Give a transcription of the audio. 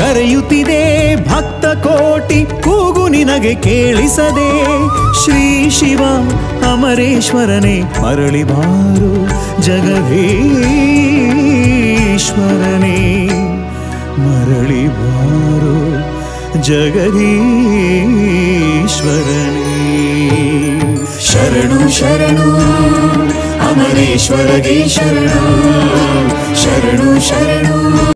ಕರೆಯುತ್ತಿದೆ ಭಕ್ತ ಕೋಟಿ ಕೂಗು ನಿನಗೆ ಕೇಳಿಸದೆ ಶ್ರೀ ಶಿವ ಅಮರೇಶ್ವರನೇ ಮರಳಿ ಬಾರು ಜಗದೀಶ್ವರನೇ ಮರಳಿ ಬಾರು ಜಗದೀಶ್ವರನೇ ಶರಣು ಶರಣು ಅಮರೇಶ್ವರಗೆ ಶರಣು ಶರಣು ಶರಣು